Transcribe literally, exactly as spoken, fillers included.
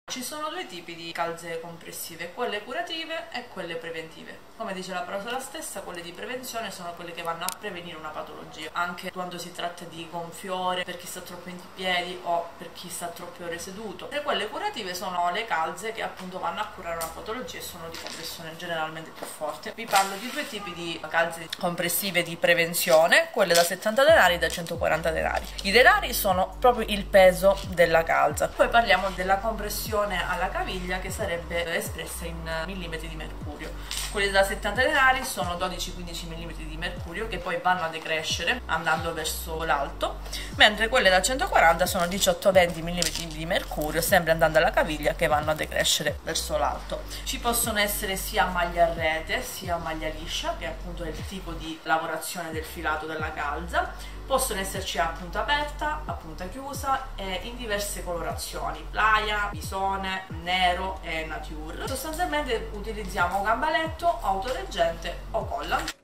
Ci sono due tipi di calze compressive, quelle curative e quelle preventive. Come dice la parola stessa, quelle di prevenzione sono quelle che vanno a prevenire una patologia, anche quando si tratta di gonfiore per chi sta troppo in piedi o per chi sta troppe ore seduto. E quelle curative sono le calze che appunto vanno a curare una patologia e sono di compressione generalmente più forte. Vi parlo di due tipi di calze compressive di prevenzione, quelle da settanta denari e da centoquaranta denari. I denari sono proprio il peso della calza. Poi parliamo della compressione alla caviglia, che sarebbe espressa in millimetri di mercurio. Quelli da settanta denari sono dodici quindici millimetri di mercurio che poi vanno a decrescere andando verso l'alto, mentre quelle da centoquaranta sono diciotto venti millimetri di mercurio sempre andando alla caviglia che vanno a decrescere verso l'alto. Ci possono essere sia maglia a rete sia maglia liscia, che appunto è il tipo di lavorazione del filato della calza. Possono esserci a punta aperta, a punta chiusa e in diverse colorazioni, playa, bisone, nero e nature. Sostanzialmente utilizziamo gambaletto, autoreggente o colla.